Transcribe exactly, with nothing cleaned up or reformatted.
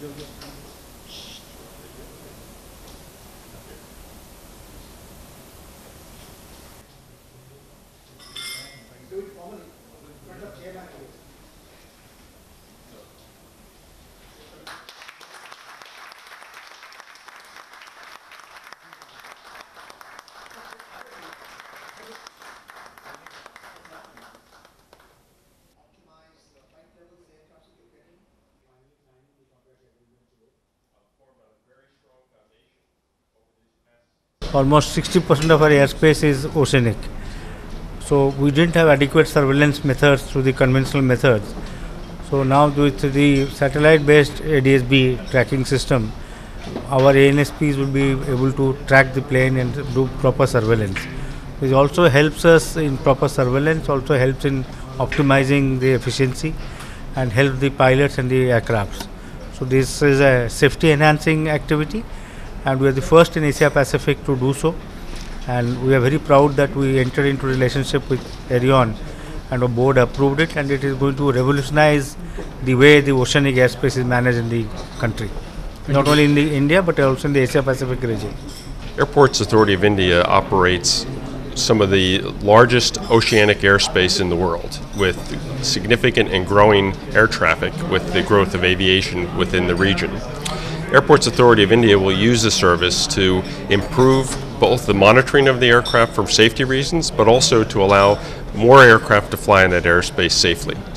Almost sixty percent of our airspace is oceanic. So we didn't have adequate surveillance methods through the conventional methods. So now with the satellite-based A D S B tracking system, our A N S Ps will be able to track the plane and do proper surveillance. This also helps us in proper surveillance, also helps in optimizing the efficiency and help the pilots and the aircrafts. So this is a safety enhancing activity, and we are the first in Asia Pacific to do so, and we are very proud that we entered into relationship with Aireon and our board approved it, and it is going to revolutionize the way the oceanic airspace is managed in the country, not only in the India but also in the Asia Pacific region. Airports Authority of India operates some of the largest oceanic airspace in the world, with significant and growing air traffic with the growth of aviation within the region. Airports Authority of India will use the service to improve both the monitoring of the aircraft for safety reasons, but also to allow more aircraft to fly in that airspace safely.